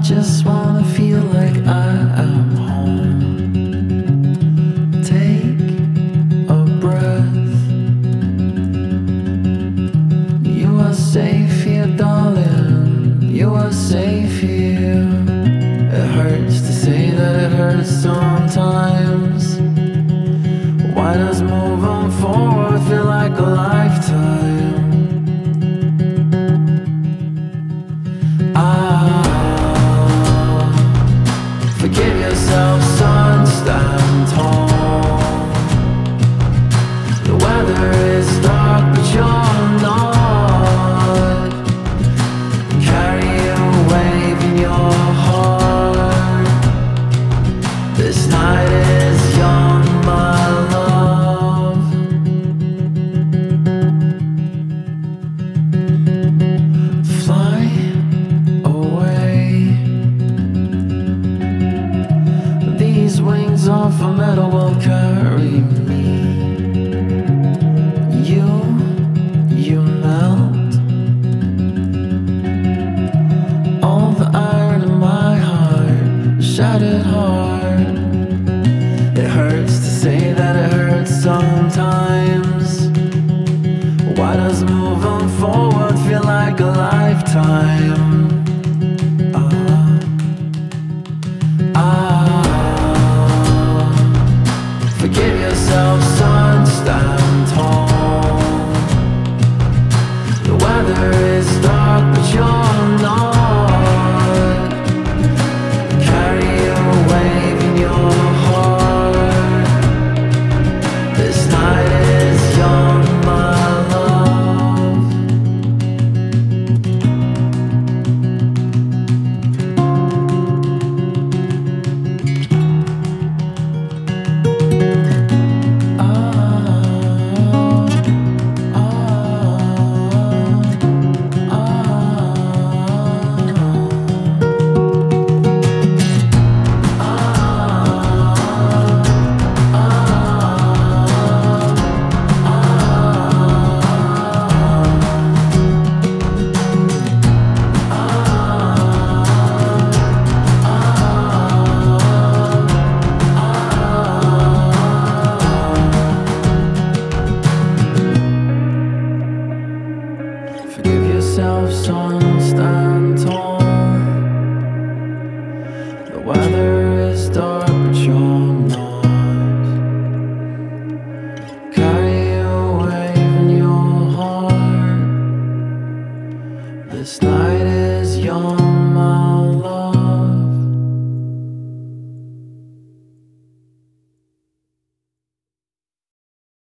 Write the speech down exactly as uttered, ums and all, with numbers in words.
just wanna feel like I am home. Take a breath. You are safe here, darling. You are safe here. It hurts to say that it hurts sometimes. Why does moving forward feel like a lifetime? Ah, forgive yourself, son, stand tall. The weather is dark, but you're not. Carry a wave in your heart. This night is young, my love. Fly away. These wings of a metal will carry me. You, you melt. All the iron in my heart, shattered heart. It hurts to say that it hurts sometimes. Why does moving forward feel like a lifetime? Ah, ah, forgive yourself, son, stand tall. The weather is dark, but you're not. Carry a wave in your heart. This night is young, my love. Ah, ah, ah, forgive yourself, son, stand tall. The weather is dark, but you're not. Carry a wave in your heart. This night